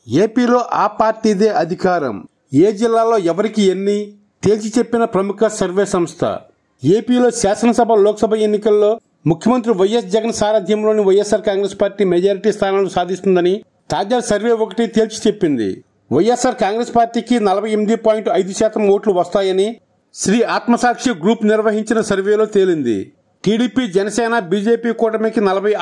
ఏపీలో ఆ పార్టీదే అధికారం. ఏ జిల్లాలో ఎవరికి ఎన్ని తేల్చి చెప్పిన ప్రముఖ సర్వే సంస్థ. ఏపీలో శాసనసభ, లోక్సభ ఎన్నికల్లో ముఖ్యమంత్రి వైఎస్ జగన్ సారథ్యంలోని వైఎస్ఆర్ కాంగ్రెస్ పార్టీ మెజారిటీ స్థానాలు సాధిస్తుందని తాజా సర్వే ఒకటి తేల్చి చెప్పింది. వైఎస్ఆర్ కాంగ్రెస్ పార్టీకి 48.5% ఓట్లు వస్తాయని శ్రీ ఆత్మసాక్షి గ్రూప్ నిర్వహించిన సర్వేలో తేలింది. టీడీపీ, జనసేన, బీజేపీ కూటమికి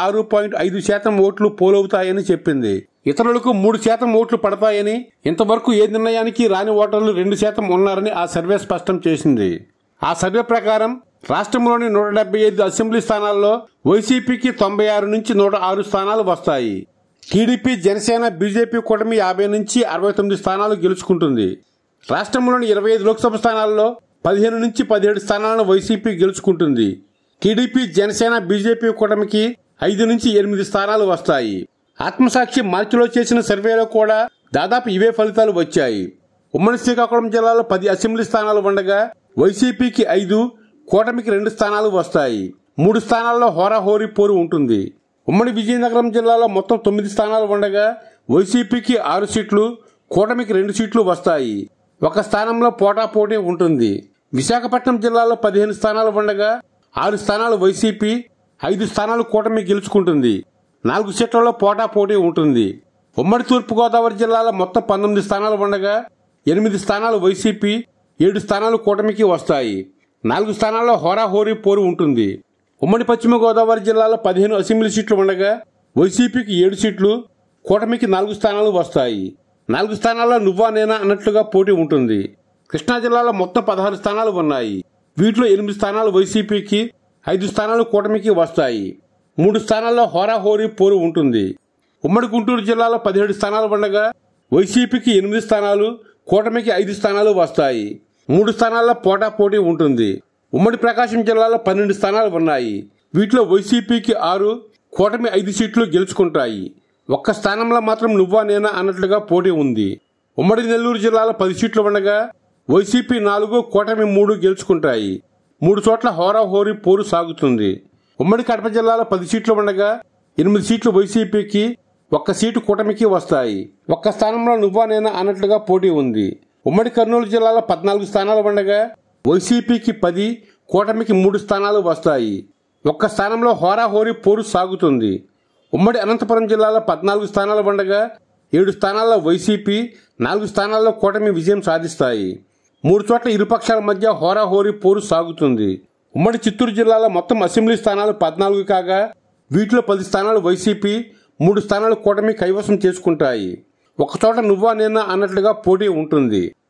46.5% ఓట్లు పోలవుతాయని చెప్పింది. ఇతరులకు 3% ఓట్లు పడతాయని, ఇంతవరకు ఏ నిర్ణయానికి రాని ఓటర్లు 2% ఉన్నారని ఆ సర్వే స్పష్టం చేసింది. ఆ సర్వే ప్రకారం రాష్ట్రంలోని 175 అసెంబ్లీ స్థానాల్లో వైసీపీకి 96 నుంచి 106 స్థానాలు వస్తాయి. టీడీపీ, జనసేన, బీజేపీ కూటమి 50 నుంచి 69 స్థానాలు గెలుచుకుంటుంది. రాష్ట్రంలోని 25 లోక్సభ స్థానాల్లో 15 నుంచి 17 స్థానాలను వైసీపీ గెలుచుకుంటుంది. టీడీపీ, జనసేన, బీజేపీ కూటమికి 5 నుంచి 8 స్థానాలు వస్తాయి. ఆత్మసాక్షి మార్చిలో చేసిన సర్వేలో కూడా దాదాపు ఇవే ఫలితాలు వచ్చాయి. ఉమ్మడి శ్రీకాకుళం జిల్లాలో 10 అసెంబ్లీ స్థానాలు ఉండగా వైసీపీకి 5, కూటమికి 2 స్థానాలు వస్తాయి. 3 స్థానాల్లో హోరాహోరీ పోరు ఉంటుంది. ఉమ్మడి విజయనగరం జిల్లాలో మొత్తం 9 స్థానాలు ఉండగా వైసీపీకి 6 సీట్లు, కూటమికి 2 సీట్లు వస్తాయి. 1 స్థానంలో పోటాపోటీ ఉంటుంది. విశాఖపట్నం జిల్లాలో 15 స్థానాలు ఉండగా 6 స్థానాలు వైసీపీ, 5 స్థానాలు కూటమి గెలుచుకుంటుంది. 4 సీట్లలో పోటాపోటీ ఉంటుంది. ఉమ్మడి తూర్పుగోదావరి జిల్లాలో మొత్తం 19 స్థానాలు ఉండగా 8 స్థానాలు వైసీపీ, 7 స్థానాలు కూటమికి వస్తాయి. 4 స్థానాల్లో హోరాహోరీ పోరు ఉంటుంది. ఉమ్మడి పశ్చిమ గోదావరి జిల్లాలో 15 అసెంబ్లీ సీట్లు ఉండగా వైసీపీకి 7 సీట్లు, కూటమికి 4 స్థానాలు వస్తాయి. 4 స్థానాల్లో నువ్వా నేనా అన్నట్లుగా పోటీ ఉంటుంది. కృష్ణా జిల్లాలో మొత్తం 16 స్థానాలు ఉన్నాయి. వీటిలో 8 స్థానాలు వైసీపీకి, 5 స్థానాలు కూటమికి వస్తాయి. 3 స్థానాల్లో హోరాహోరీ పోరు ఉంటుంది. ఉమ్మడి గుంటూరు జిల్లాలో 17 స్థానాలు ఉండగా వైసీపీకి 8 స్థానాలు, కూటమికి 5 స్థానాలు వస్తాయి. 3 స్థానాల్లో పోటాపోటీ ఉంటుంది. ఉమ్మడి ప్రకాశం జిల్లాలో 12 స్థానాలు ఉన్నాయి. వీటిలో వైసీపీకి 6, కూటమి 5 సీట్లు గెలుచుకుంటాయి. 1 స్థానంలో మాత్రం నువ్వా నేనా అన్నట్లుగా పోటీ ఉంది. ఉమ్మడి నెల్లూరు జిల్లాలో 10 సీట్లు ఉండగా వైసీపీ 4, కూటమి 3 గెలుచుకుంటాయి. 3 చోట్ల హోరాహోరీ పోరు సాగుతుంది. ఉమ్మడి కడప జిల్లాలో 10 సీట్లు ఉండగా 8 సీట్లు వైసీపీకి, 1 సీటు కూటమికి వస్తాయి. 1 స్థానంలో నువ్వా నేనా అన్నట్లుగా పోటీ ఉంది. ఉమ్మడి కర్నూలు జిల్లాలో 14 స్థానాలు ఉండగా వైసీపీకి 10, కూటమికి 3 స్థానాలు వస్తాయి. 1 స్థానంలో హోరాహోరీ పోరు సాగుతుంది. ఉమ్మడి అనంతపురం జిల్లాలో 14 స్థానాలు ఉండగా 7 స్థానాల్లో వైసీపీ, 4 స్థానాల్లో కూటమి విజయం సాధిస్తాయి. 3 చోట్ల ఇరుపక్షాల మధ్య హోరాహోరీ పోరు సాగుతుంది. ఉమ్మడి చిత్తూరు జిల్లాలో మొత్తం అసెంబ్లీ స్థానాలు 14 కాగా వీటిలో 10 స్థానాలు వైసీపీ, 3 స్థానాలు కూటమి కైవసం చేసుకుంటాయి. 1 చోట నువ్వా నేనా అన్నట్లుగా పోటీ ఉంటుంది.